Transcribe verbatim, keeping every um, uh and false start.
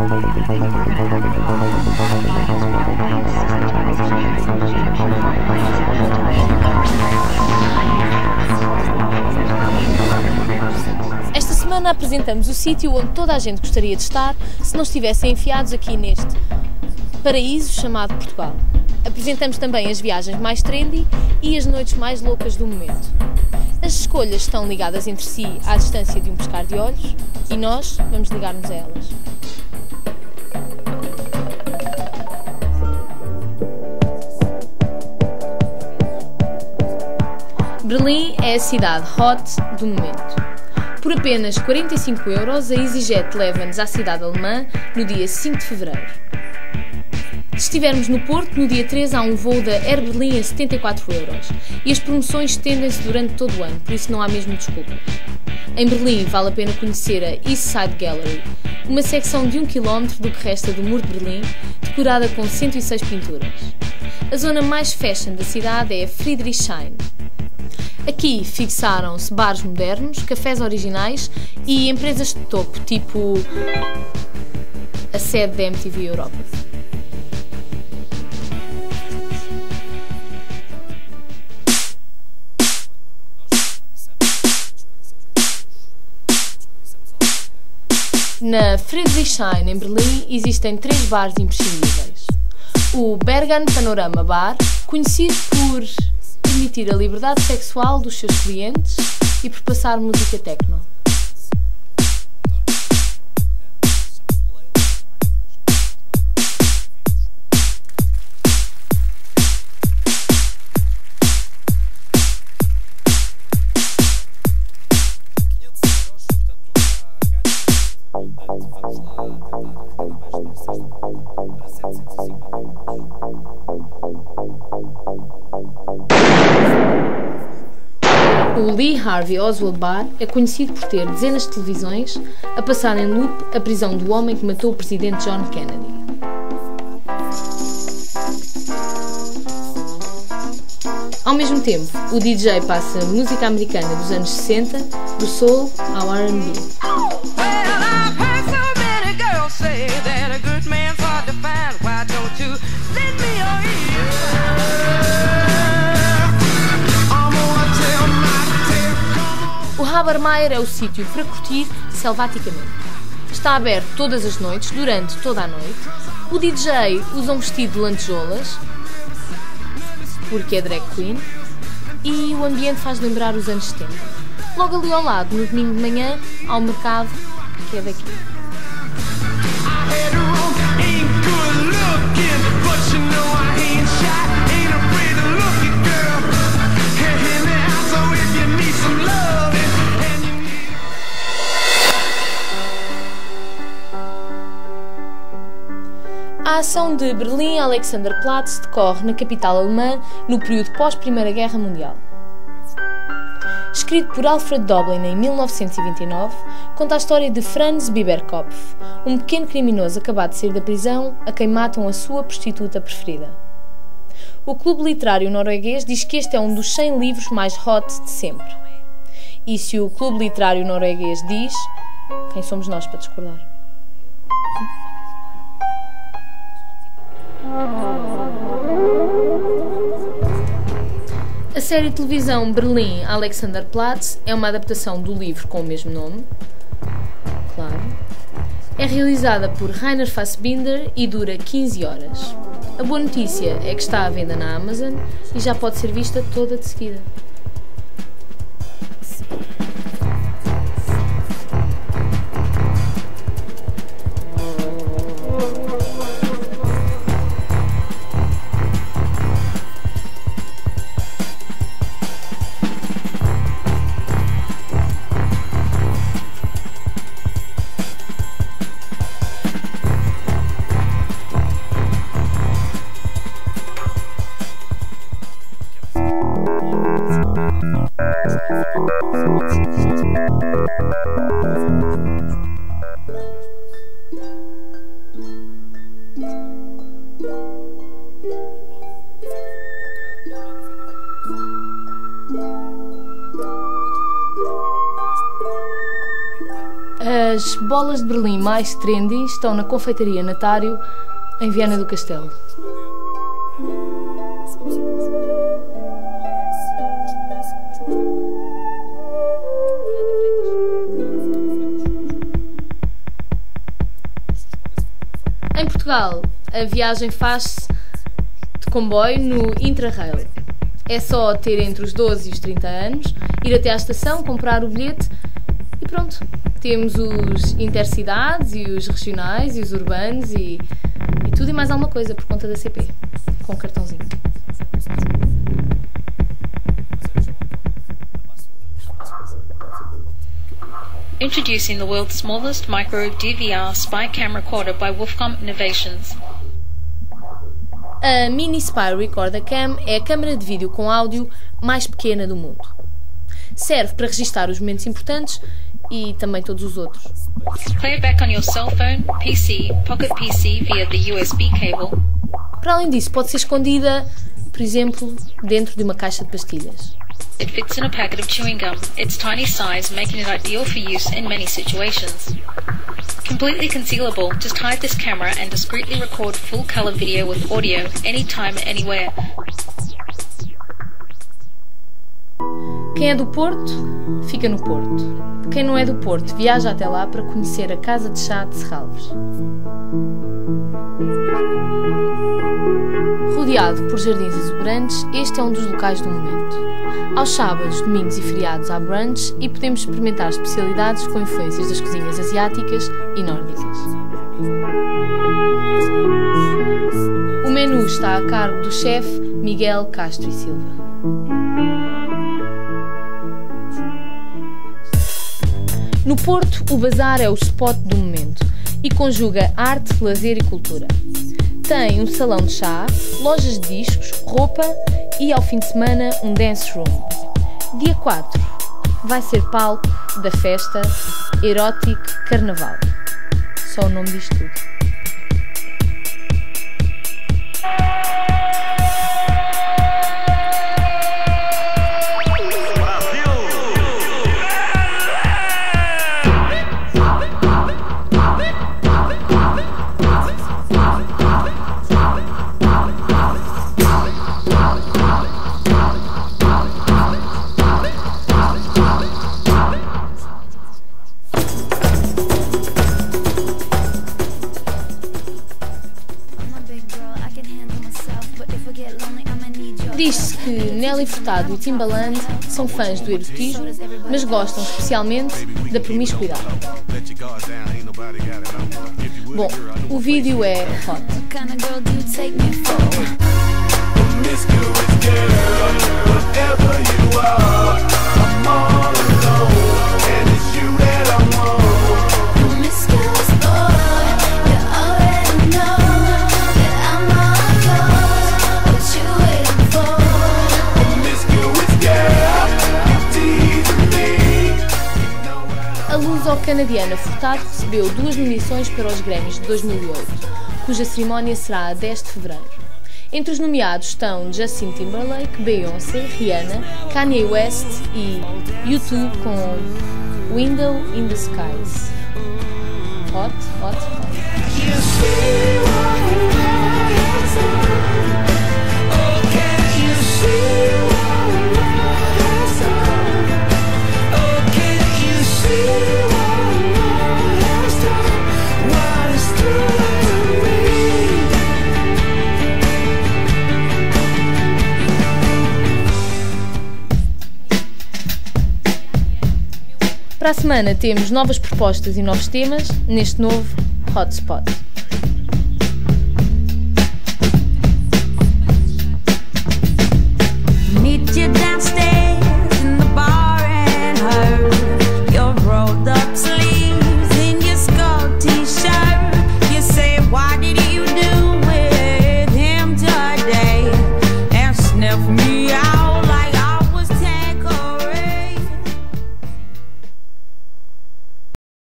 Esta semana apresentamos o sítio onde toda a gente gostaria de estar se não estivessem enfiados aqui neste paraíso chamado Portugal. Apresentamos também as viagens mais trendy e as noites mais loucas do momento. As escolhas estão ligadas entre si à distância de um piscar de olhos e nós vamos ligar-nos a elas. Berlim é a cidade hot do momento. Por apenas quarenta e cinco euros, a EasyJet leva-nos à cidade alemã no dia cinco de fevereiro. Se estivermos no Porto, no dia treze há um voo da Air Berlin a setenta e quatro euros e as promoções estendem-se durante todo o ano, por isso não há mesmo desculpas. Em Berlim vale a pena conhecer a East Side Gallery, uma secção de um quilómetro do que resta do Muro de Berlim, decorada com cento e seis pinturas. A zona mais fashion da cidade é a Friedrichshain. Aqui fixaram-se bares modernos, cafés originais e empresas de topo, tipo a sede da M T V Europa. Na Friedrichshain, em Berlim, existem três bares imprescindíveis. O Berghain Panorama Bar, conhecido por permitir a liberdade sexual dos seus clientes e por passar música techno. O Lee Harvey Oswald Bar é conhecido por ter dezenas de televisões a passar em loop a prisão do homem que matou o presidente John Kennedy. Ao mesmo tempo, o D J passa música americana dos anos sessenta, do soul ao R and B. O Habermeyer é o sítio para curtir selvaticamente. Está aberto todas as noites, durante toda a noite. O D J usa um vestido de lantejoulas, porque é drag queen, e o ambiente faz lembrar os anos setenta. Logo ali ao lado, no domingo de manhã, há um mercado que é daqui. A ação de Berlim-Alexanderplatz decorre na capital alemã no período pós-Primeira Guerra Mundial. Escrito por Alfred Doblin em mil novecentos e vinte e nove, conta a história de Franz Biberkopf, um pequeno criminoso acabado de sair da prisão a quem matam a sua prostituta preferida. O Clube Literário Norueguês diz que este é um dos cem livros mais hot de sempre. E se o Clube Literário Norueguês diz, quem somos nós para discordar? A série de televisão Berlim-Alexanderplatz é uma adaptação do livro com o mesmo nome. Claro. É realizada por Rainer Fassbinder e dura quinze horas. A boa notícia é que está à venda na Amazon e já pode ser vista toda de seguida. As bolas de Berlim mais trendy estão na confeitaria Natário, em Viana do Castelo. Em Portugal, a viagem faz-se de comboio no Intrarail. É só ter entre os doze e os trinta anos, ir até à estação, comprar o bilhete e pronto. Temos os intercidades e os regionais e os urbanos e, e tudo e mais alguma coisa por conta da C P, com um cartãozinho. Introducing the world's smallest micro D V R spy cam recorder by Wolfcom Innovations. A Mini Spy Recorder Cam é a câmara de vídeo com áudio mais pequena do mundo. Serve para registar os momentos importantes e também todos os outros. Playback on your cell phone, P C, pocket P C via the U S B cable. Para além disso, pode ser escondida, por exemplo, dentro de uma caixa de pastilhas. It fits in a packet of chewing gum, its tiny size making it ideal for use in many situations. Completely concealable, just hide this camera and discreetly record full color video with audio, anytime, anywhere. Quem é do Porto, fica no Porto. Quem não é do Porto, viaja até lá para conhecer a Casa de Chá de Serralves. Rodeado por jardins exuberantes, este é um dos locais do momento. Aos sábados, domingos e feriados há brunch e podemos experimentar especialidades com influências das cozinhas asiáticas e nórdicas. O menu está a cargo do chefe Miguel Castro e Silva. No Porto, o bazar é o spot do momento e conjuga arte, lazer e cultura. Tem um salão de chá, lojas de discos, roupa e, ao fim de semana, um dance room. Dia quatro vai ser palco da festa Erotic Carnaval. Só o nome diz tudo. Diz-se que Nelly Furtado e Timbaland são fãs do erotismo, mas gostam especialmente da promiscuidade. Bom, o vídeo é hot. A luso-canadiana Furtado recebeu duas nomeações para os Grammys de dois mil e oito, cuja cerimónia será a dez de fevereiro. Entre os nomeados estão Justin Timberlake, Beyoncé, Rihanna, Kanye West e U dois com Window in the Skies. Hot, hot, hot. Para a semana temos novas propostas e novos temas neste novo Hotspot.